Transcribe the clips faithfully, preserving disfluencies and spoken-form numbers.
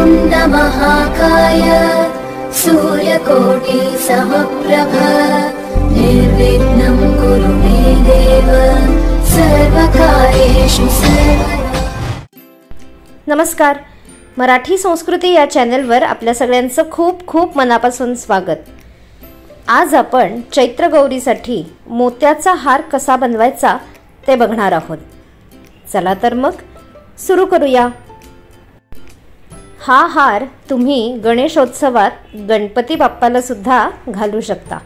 वक्रतुण्ड महाकाय सूर्यकोटि समप्रभ निर्विघ्नं कुरु मे देव सर्वकार्येषु सर्वदा। नमस्कार, मराठी संस्कृती या चॅनलवर आपल्या सगळ्यांचं खूप खूप मनापासून स्वागत। आज आपण चैत्र गौरीसाठी मोत्याचा हार कसा बनवायचा ते बघणार आहोत। चला तर मग सुरू करूया। हा हार तुम्ही गणेशोत्सवात गणपती बाप्पाला सुद्धा घालू शकता।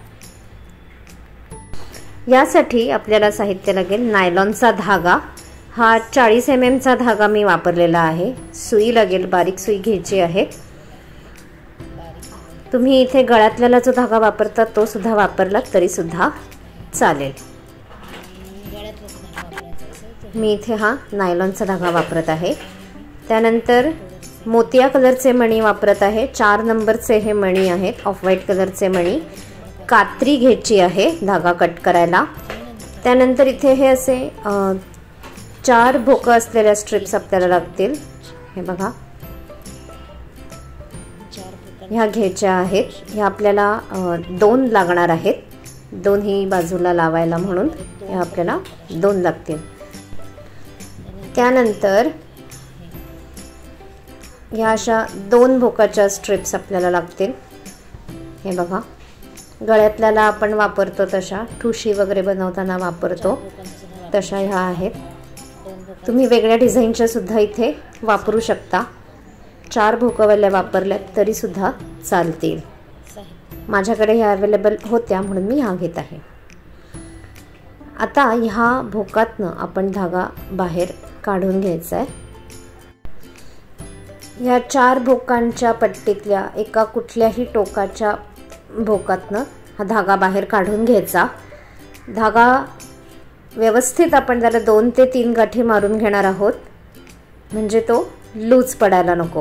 यासाठी आपल्याला साहित्य लागेल नायलॉनचा धागा, हा चाळीस एम एम चा धागा मी वापरलेला आहे। सुई लागेल, बारीक सुई घ्यायची आहे। तुम्ही इथे गळ्यातला जो धागा वापरता तो सुद्धा वापरला तरी सुद्धा चालेल। मी इथे हा नायलॉनचा धागा वापरत आहे। त्यानंतर मोतिया कलरचे मणी वापरत आहे। चार नंबरचे हे मणी आहेत, ऑफ व्हाईट कलरचे मणी। कात्री घ्यायची आहे धागा कट करायला। त्यानंतर इथे हे असे चार भोकं असलेल्या स्ट्रिप्स आपल्याला लागतील। हे बघा, ह्या घ्यायच्या आहेत। ह्या आपल्याला दोन लागणार आहेत, दोन्ही बाजूला लावायला म्हणून ह्या आपल्याला दोन लागतील। त्यानंतर ह्या अशा दोन भोकाच्या स्ट्रिप्स आपल्याला लागतील। हे बघा, गळ्यातल्याला आपण वापरतो तशा, ठुशी वगैरे बनवताना वापरतो तशा ह्या आहेत। तुम्ही वेगळ्या डिझाईनच्या सुद्धा इथे वापरू शकता। चार भोकवल्या वापरल्यात तरी सुद्धा चालतील। माझ्याकडे ह्या अवेलेबल होत्या म्हणून मी ह्या घेत आहे। आता ह्या भोकातनं आपण धागा बाहेर काढून घ्यायचा आहे। ह्या चार भोकांच्या पट्टीतल्या एका कुठल्याही टोकाच्या भोकातनं हा धागा बाहेर काढून घ्यायचा। धागा व्यवस्थित आपण त्याला दोन ते तीन गाठी मारून घेणार आहोत, म्हणजे तो लूज पडायला नको।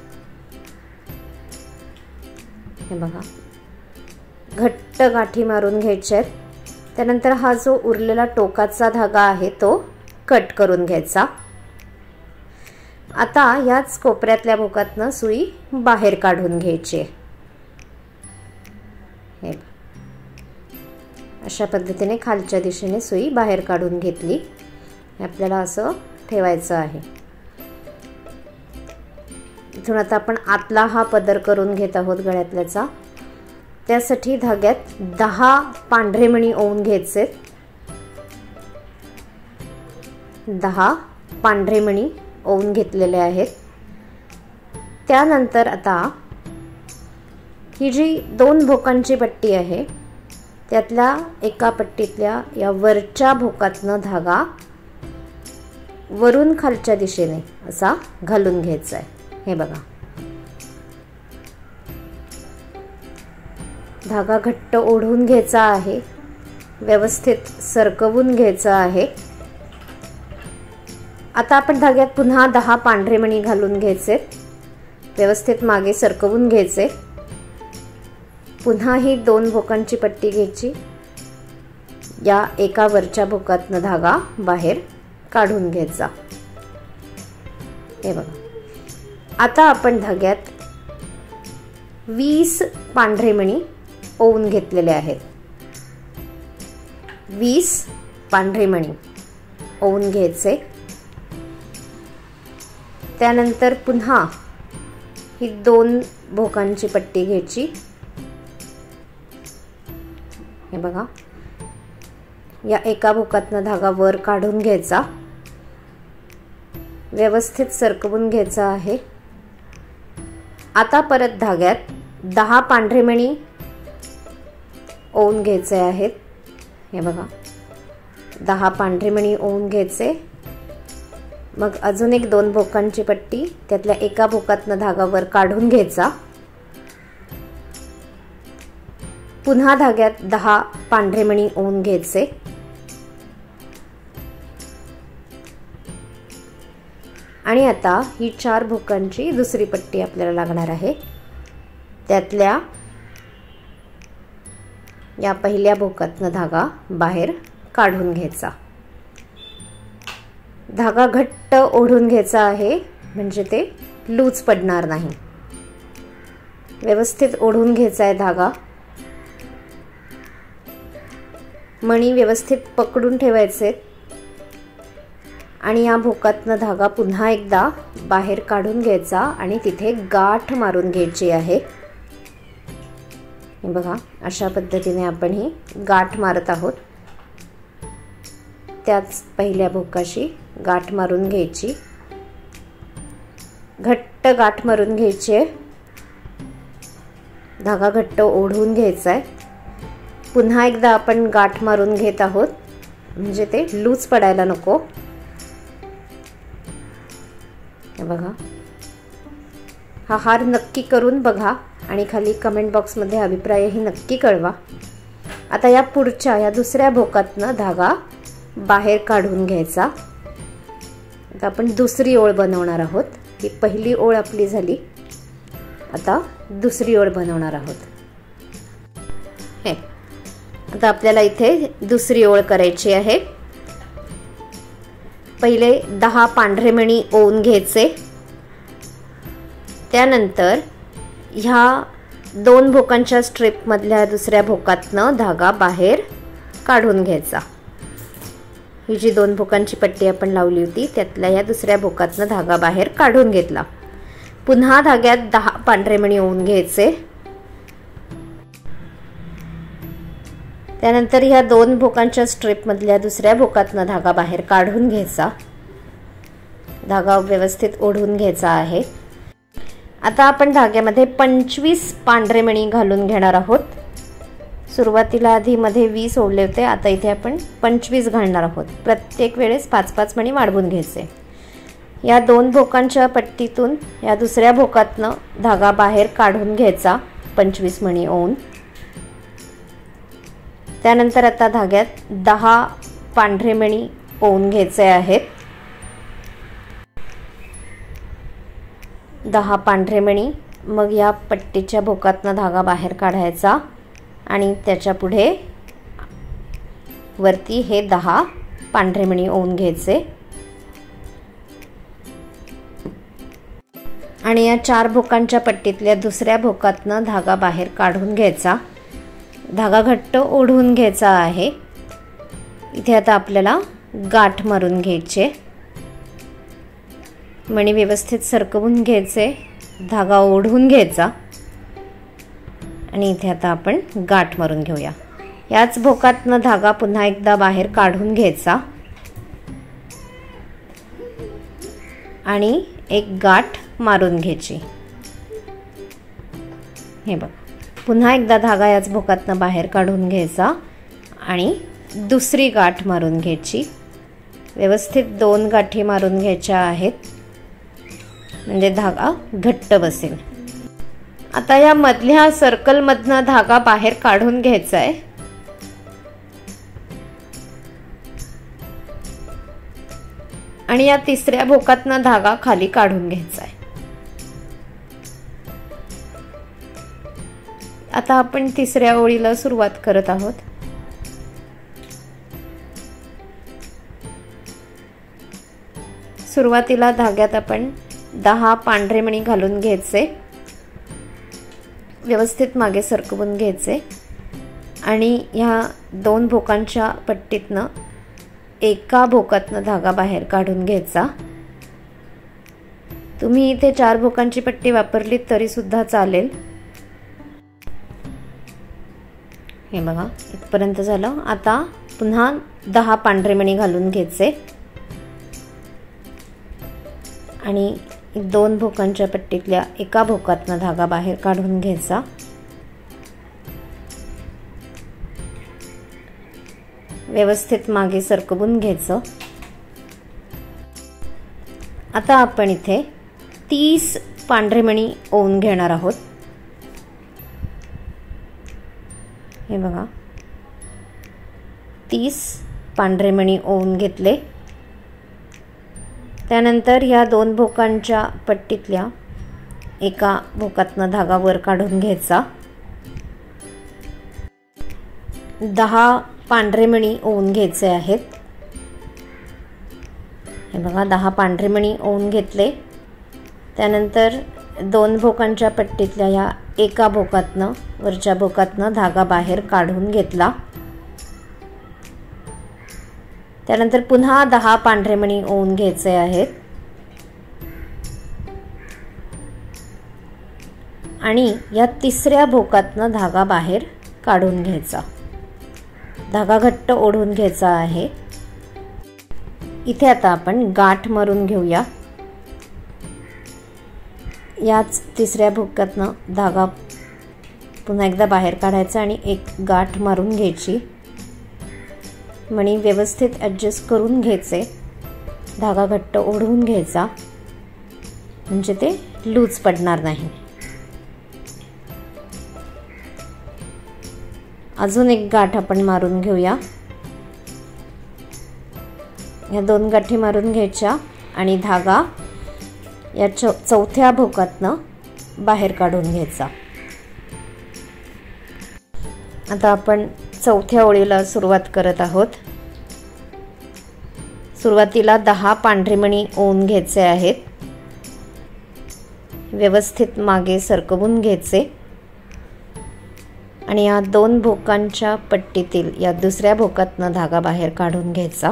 हे बघा, घट्ट गाठी मारून घ्यायच्या आहेत। त्यानंतर हा जो उरलेला टोकाचा धागा आहे तो कट करून घ्यायचा। आता याच कोपऱ्यातल्या भोकातनं सुई बाहेर काढून घ्यायची आहे। हे अशा पद्धतीने खालच्या दिशेने सुई बाहेर काढून घेतली। आपल्याला असं ठेवायचं आहे। इथून आता आपण आतला हा पदर करून घेत आहोत गळ्यातल्याचा। त्यासाठी धाग्यात दहा पांढरे मणी ओवून घ्यायचे। दहा पांढरे मणी ओवून घेतलेले आहेत। त्यानंतर आता ही जी दोन भोकांची पट्टी आहे त्यातल्या एका पट्टीतल्या या वरच्या भोकातनं धागा वरून खालच्या दिशेने असा घालून घ्यायचा आहे। हे बघा, धागा घट्ट ओढून घ्यायचा आहे, व्यवस्थित सरकवून घ्यायचा आहे। आता आपण धाग्यात पुन्हा दहा पांढरे मणी घालून घ्यायचे, व्यवस्थित मागे सरकवून घ्यायचे। पुन्हा ही दोन भोकांची पट्टी घ्यायची, या एका वरच्या भोकातनं धागा बाहेर काढून घ्यायचा। हे बघा, आता आपण धाग्यात वीस पांढरे मणी ओवून घेतलेले आहेत। वीस पांढरे मणी ओवून घ्यायचे। त्यानंतर पुन्हा ही दोन भोकांची पट्टी घ्यायची। हे बघा, या एका भोकातनं धागा वर काढून घ्यायचा, व्यवस्थित सरकवून घ्यायचा आहे। आता परत धाग्यात दहा पांढरे मणी ओवून घ्यायचे आहेत। हे बघा, दहा पांढरे मणी ओवून घ्यायचे। मग अजून एक दोन भोकांची पट्टी, त्यातल्या एका भोकातनं धागा वर काढून घ्यायचा। पुन्हा धाग्यात दहा पांढरे मणी ओवून घ्यायचे। आणि आता ही चार भोकांची दुसरी पट्टी आपल्याला लागणार आहे। त्यातल्या या पहिल्या भोकातनं धागा बाहेर काढून घ्यायचा। धागा घट्ट ओढून घ्यायचा आहे म्हणजे ते लूज पडणार नाही. व्यवस्थित ओढून घ्यायचा आहे धागा. मणी व्यवस्थित पकडून ठेवायचे आणि या भोकातनं धागा पुन्हा एकदा बाहेर काढून घ्यायचा आणि तिथे गाठ मारून घ्यायची आहे. हे बघा, अशा पद्धतीने आपण ही गाठ मारत आहोत. त्याच पहिल्या भोकाशी गाठ मारून घ्यायची. घट्ट गाठ मारून घ्यायची आहे. धागा घट्ट ओढून घ्यायचा आहे. पुन्हा एकदा आपण गाठ मारून घेत आहोत म्हणजे ते लूज पडायला नको. हे बघा, हा हार नक्की करून बघा आणि खाली कमेंट बॉक्समध्ये अभिप्रायही नक्की कळवा. आता या पुढच्या या दुसऱ्या भोकातनं धागा बाहेर काढून घ्यायचा. आता आपण दुसरी ओळ बनवणार आहोत. ही पहिली ओळ आपली झाली. आता दुसरी ओळ बनवणार आहोत. हे आता आपल्याला इथे दुसरी ओळ करायची आहे. पहिले दहा पांढरे मणी ओवून घ्यायचे. त्यानंतर ह्या दोन भोकांच्या स्ट्रिप मधल्या दुसऱ्या भोकातनं धागा बाहेर काढून घ्यायचा. ही जी दोन भोकांची पट्टी आपण लावली होती त्यातल्या या दुसऱ्या भोकातनं धागा बाहेर काढून घेतला. पुन्हा धाग्यात दहा पांढरे मणी ओवून घ्यायचे. त्यानंतर ह्या दोन भोकांच्या स्ट्रिप मधल्या दुसऱ्या भोकातनं धागा बाहेर काढून घ्यायचा. धागा व्यवस्थित ओढून घ्यायचा आहे. आता आपण धाग्यामध्ये पंचवीस पांढरे मणी घालून घेणार आहोत. सुरुवातीला आधी मध्ये वीस ओढले होते, आता इथे आपण पंचवीस घालणार आहोत. प्रत्येक वेळेस पाच पाच मणी वाढवून घ्यायचे. या दोन भोकांच्या पट्टीतून या दुसऱ्या भोकातनं धागा बाहेर काढून घ्यायचा पंचवीस मणी ओवून. त्यानंतर आता धाग्यात दहा पांढरे मणी ओवून घ्यायचे आहेत. दहा पांढरे मणी. मग या पट्टीच्या भोकातनं धागा बाहेर काढायचा आणि त्याच्या पुढे वरती हे दहा पांढरे मणी ओवून घ्यायचे. आणि या चार भोकांच्या पट्टीतल्या दुसऱ्या भोकातनं धागा बाहेर काढून घ्यायचा. धागा घट्ट ओढून घ्यायचा आहे. इथे आता आपल्याला गाठ मारून घ्यायचे. मणी व्यवस्थित सरकवून घ्यायचे. धागा ओढून घ्यायचा आणि इथे आता आपण गाठ मारून घेऊया. याच भोकातनं धागा पुन्हा एकदा बाहेर काढून घ्यायचा आणि एक गाठ मारून घ्यायची. हे बघ, पुन्हा एकदा धागा याच भोकातनं बाहेर काढून घ्यायचा आणि दुसरी गाठ मारून घ्यायची. व्यवस्थित दोन गाठी मारून घ्यायच्या आहेत म्हणजे धागा घट्ट बसेल. आता या मधल्या सर्कलमधनं धागा बाहेर काढून घ्यायचा आहे. आणि या तिसऱ्या भोकातनं धागा खाली काढून घ्यायचा आहे. आता आपण तिसऱ्या ओळीला सुरुवात करत आहोत. सुरुवातीला धाग्यात आपण दहा पांढरे मणी घालून घ्यायचे. व्यवस्थित मागे सरकवून घ्यायचे आणि ह्या दोन भोकांच्या पट्टीतनं एका भोकातनं धागा बाहेर काढून घ्यायचा. तुम्ही इथे चार भोकांची पट्टी वापरली तरी सुद्धा चालेल. हे बघा, इथपर्यंत झालं. आता पुन्हा दहा पांढरे मणी घालून घ्यायचे आणि दोन भोकांच्या पट्टीतल्या एका भोकातनं धागा बाहेर काढून घ्यायचा. व्यवस्थित मागे सरकवून घ्यायचं. आता आपण इथे तीस पांढरे मणी ओवून घेणार आहोत. हे बघा, तीस पांढरे मणी ओवून घेतले. त्यानंतर या दोन भोकांच्या पट्टीतल्या एका भोकातनं धागा वर काढून घ्यायचा. दहा पांढरे मणी ओवून घ्यायचे आहेत. हे बघा, दहा पांढरे मणी ओवून घेतले. त्यानंतर दोन भोकांच्या पट्टीतल्या या एका भोकातनं वरच्या भोकातनं धागा बाहेर काढून घेतला. त्यानंतर पुन्हा दहा पांढरे मणी ओवून घ्यायचे आहेत आणि या तिसऱ्या भोकातनं धागा बाहेर काढून घ्यायचा. धागा घट्ट ओढून घ्यायचा आहे. इथे आता आपण गाठ मारून घेऊया. याच तिसऱ्या भोकातनं धागा पुन्हा एकदा बाहेर काढायचा आणि एक गाठ मारून घ्यायची. मणी व्यवस्थित ॲडजस्ट करून घ्यायचे. धागा घट्ट ओढून घ्यायचा म्हणजे ते लूज पडणार नाही. अजून एक गाठ आपण मारून घेऊया. या दोन गाठी मारून घ्यायच्या आणि धागा या चौ चौथ्या भोकातनं बाहेर काढून घ्यायचा. आता आपण चौथ्या ओळीला सुरुवात करत आहोत. सुरुवातीला दहा पांढरे मणी ओवून घ्यायचे आहेत. व्यवस्थित मागे सरकवून घ्यायचे आणि या दोन भोकांच्या पट्टीतील या दुसऱ्या भोकातनं धागा बाहेर काढून घ्यायचा.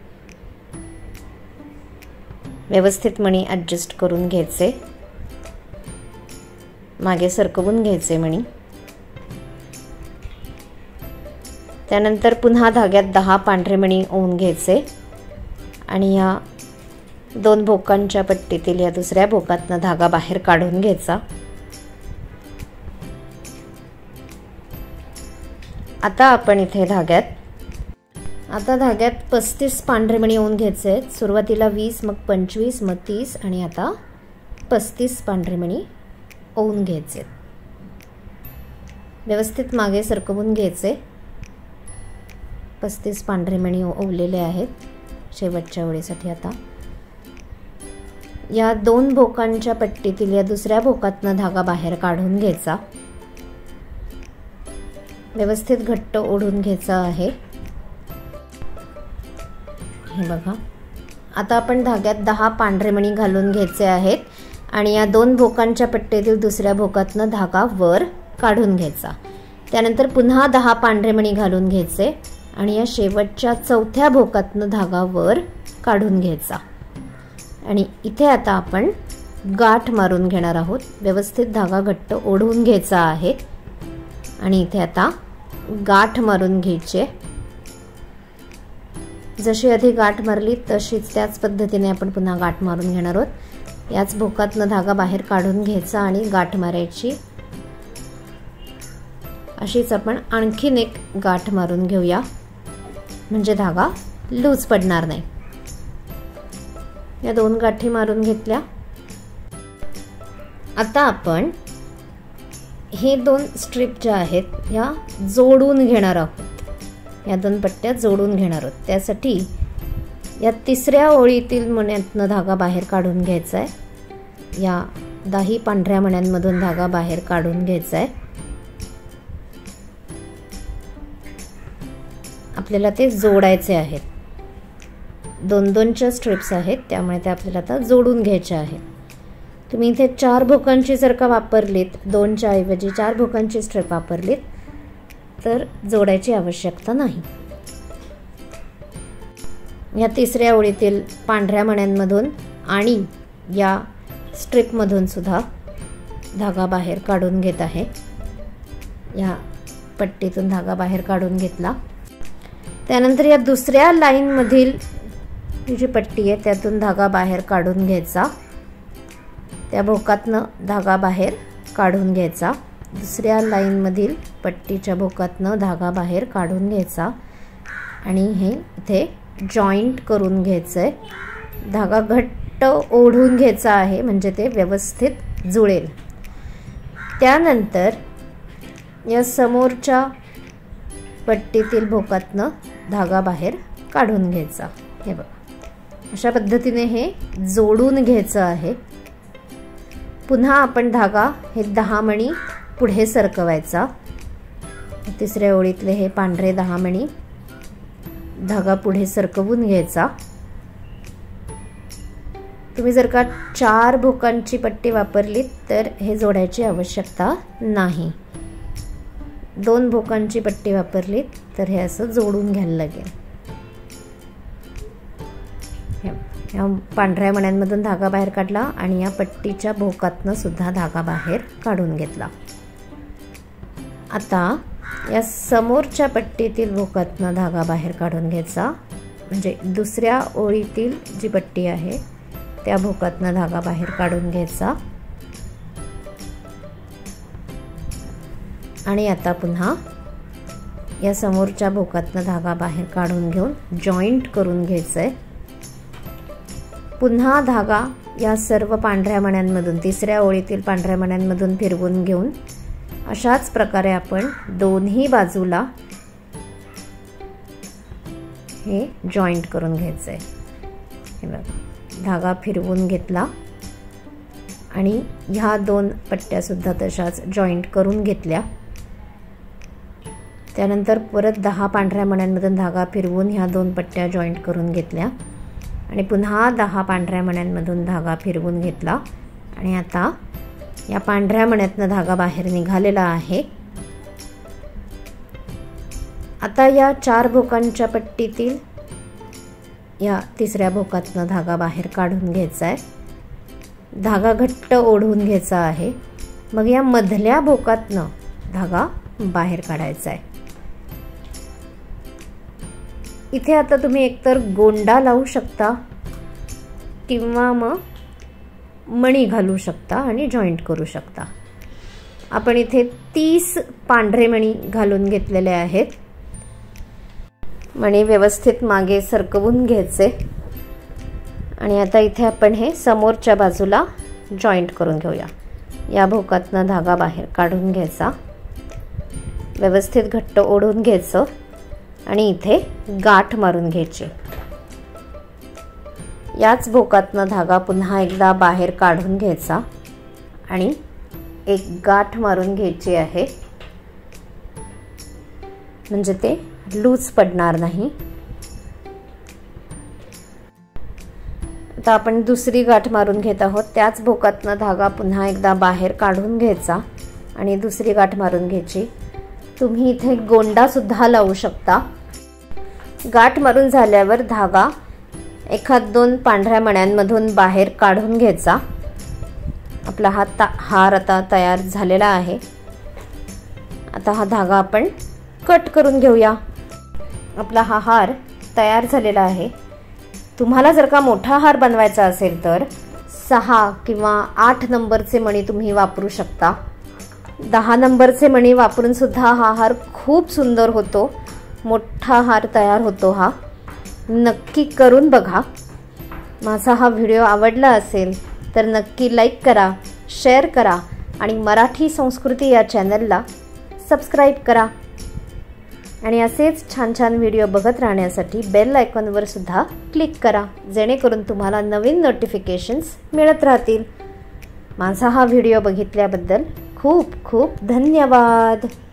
व्यवस्थित मणी ॲडजस्ट करून घ्यायचे. मागे सरकवून घ्यायचे मणी. त्यानंतर पुन्हा धाग्यात दहा पांढरे मणी ओवून घ्यायचे आणि या दोन भोकांच्या पट्टीतील या दुसऱ्या भोकातनं धागा बाहेर काढून घ्यायचा. आता आपण इथे धाग्यात आता धाग्यात पस्तीस पांढरे मणी ओवून घ्यायचे आहेत. सुरुवातीला वीस, मग पंचवीस, मग तीस आणि आता पस्तीस पांढरे मणी ओवून घ्यायचे. व्यवस्थित मागे सरकवून घ्यायचे. पस्तीस पांढरे मणी ओवलेले आहेत शेवटच्या ओळीसाठी. आता या दोन भोकांच्या पट्टीतील या दुसऱ्या भोकातनं धागा बाहेर काढून घ्यायचा. व्यवस्थित घट्ट ओढून घ्यायचा आहे. हे बघा. आता आपण धाग्यात दहा पांढरे मणी घालून घ्यायचे आहेत आणि या दोन भोकांच्या पट्टीतील दुसऱ्या भोकातनं धागा वर काढून घ्यायचा. त्यानंतर पुन्हा दहा पांढरे मणी घालून घ्यायचे आणि या शेवटच्या चौथ्या भोकातनं धागा वर काढून घ्यायचा. आणि इथे आता आपण गाठ मारून घेणार आहोत. व्यवस्थित धागा घट्ट ओढून घ्यायचा आहे आणि इथे आता गाठ मारून घ्यायची. जशी आधी गाठ मारली तशीच त्याच पद्धतीने आपण पुन्हा गाठ मारून घेणार आहोत. याच भोकातनं धागा बाहेर काढून घ्यायचा आणि गाठ मारायची. अशीच आपण आणखीन एक गाठ मारून घेऊया म्हणजे धागा लूज पडणार नाही. या दोन गाठी मारून घेतल्या. आता आपण हे दोन स्ट्रिप ज्या आहेत या जोडून घेणार आहोत. या दोन पट्ट्या जोडून घेणार आहोत. त्यासाठी या तिसऱ्या ओळीतील मण्यातनं धागा बाहेर काढून घ्यायचा आहे. या दाही पांढऱ्या मण्यांमधून धागा बाहेर काढून घ्यायचा आहे. आपल्याला ते जोडायचे आहेत. दोन दोनच्या स्ट्रिप्स आहेत त्यामुळे ते आपल्याला आता जोडून घ्यायचे आहेत. तुम्ही इथे चार भोकांची जर का वापरलीत, दोनच्या ऐवजी चार भोकांची स्ट्रिप वापरलीत तर जोडायची आवश्यकता नाही. या तिसऱ्या ओळीतील पांढऱ्या मण्यांमधून आणि या स्ट्रिपमधून सुद्धा धागा बाहेर काढून घेत आहे. या पट्टीतून धागा बाहेर काढून घेतला. त्यानंतर या दुसऱ्या लाईनमधील ही जी पट्टी आहे त्यातून धागा बाहेर काढून घ्यायचा. त्या भोकातनं धागा बाहेर काढून घ्यायचा. दुसऱ्या लाईनमधील पट्टीच्या भोकातनं धागा बाहेर काढून घ्यायचा आणि हे इथे जॉईंट करून घ्यायचं आहे. धागा घट्ट ओढून घ्यायचा आहे म्हणजे ते व्यवस्थित जुळेल. त्यानंतर या समोरच्या पट्टीतील भोकातनं धागा बाहेर काढून घ्यायचा. हे बघा अशा पद्धतीने हे जोडून घ्यायचं आहे. पुन्हा आपण धागा हे दहा मणी पुढे सरकवायचा. तिसऱ्या ओळीतले हे पांढरे दहा मणी धागा पुढे सरकवून घ्यायचा तुम्ही जर का चार भोकांची पट्टी वापरलीत तर हे जोडायची आवश्यकता नाही. दोन भोकांची पट्टी वापरलीत तर हे असं जोडून घ्यायला लागेल. या पांढऱ्या मण्यांमधून धागा बाहेर काढला आणि या पट्टीच्या भोकातनं सुद्धा धागा बाहेर काढून घेतला. आता या समोरच्या पट्टीतील भोकातनं धागा बाहेर काढून घ्यायचा, म्हणजे दुसऱ्या ओळीतील जी पट्टी आहे त्या भोकातनं धागा बाहेर काढून घ्यायचा. आणि आता पुन्हा या समोरच्या भोकातनं धागा बाहेर काढून घेऊन जॉईंट करून घ्यायचं आहे. पुन्हा धागा या सर्व पांढऱ्या मण्यांमधून, तिसऱ्या ओळीतील पांढऱ्या मण्यांमधून फिरवून घेऊन अशाच प्रकारे आपण दोन्ही बाजूला हे जॉईंट करून घ्यायचं आहे. हे बघा, धागा फिरवून घेतला आणि ह्या दोन पट्ट्यासुद्धा तशाच जॉईंट करून घेतल्या. त्यानंतर परत दहा पांढऱ्या मण्यांमधून धागा फिरवून ह्या दोन पट्ट्या जॉईंट करून घेतल्या आणि पुन्हा दहा पांढऱ्या मण्यांमधून धागा फिरवून घेतला. आणि आता या पांढऱ्या मण्यातनं धागा बाहेर निघालेला आहे. आता या चार भोकांच्या पट्टीतील या तिसऱ्या भोकातनं धागा बाहेर काढून घ्यायचा आहे. धागा घट्ट ओढून घ्यायचा आहे. मग या मधल्या भोकातनं धागा बाहेर काढायचा आहे. इथे आता तुम्ही एकतर गोंडा लावू शकता किंवा मग मणी घालू शकता आणि जॉईंट करू शकता. आपण इथे तीस पांढरे मणी घालून घेतलेले आहेत. मणी व्यवस्थित मागे सरकवून घ्यायचे आणि आता इथे आपण हे समोरच्या बाजूला जॉईंट करून घेऊया. या भोकातनं धागा बाहेर काढून घ्यायचा, व्यवस्थित घट्ट ओढून घ्यायचं आणि इथे गाठ मारून घ्यायची. याच भोकातनं धागा पुन्हा एकदा बाहेर काढून घ्यायचा आणि एक गाठ मारून घ्यायची आहे, म्हणजे ते लूज पडणार नाही. आता आपण दुसरी गाठ मारून घेत आहोत. त्याच भोकातनं धागा पुन्हा एकदा बाहेर काढून घ्यायचा आणि दुसरी गाठ मारून घ्यायची. तुम्ही इथे गोंडा सुद्धा लावू शकता. गाठ मारून झाल्यावर धागा एखाद दोन पांढऱ्या मण्यांमधून बाहेर काढून घ्यायचा. आपला हा ता हार आता तयार झालेला आहे. आता हा धागा आपण कट करून घेऊया. आपला हा हार तयार झालेला आहे. तुम्हाला जर का मोठा हार बनवायचा असेल तर सहा किंवा आठ नंबरचे मणी तुम्ही वापरू शकता. दहा नंबरचे मणी वापरून सुद्धा हा हार खूप सुंदर होतो. मोठा हार तयार होतो. हा नक्की करून बघा. माझा हा व्हिडिओ आवडला असेल तर नक्की लाईक करा, शेअर करा आणि मराठी संस्कृती या चॅनलला सबस्क्राईब करा. आणि असेच छान छान व्हिडिओ बघत राहण्यासाठी बेल आयकॉनवर सुद्धा क्लिक करा, जेणेकरून तुम्हाला नवीन नोटिफिकेशन्स मिळत राहतील. माझा हा व्हिडिओ बघितल्याबद्दल खूप खूप धन्यवाद.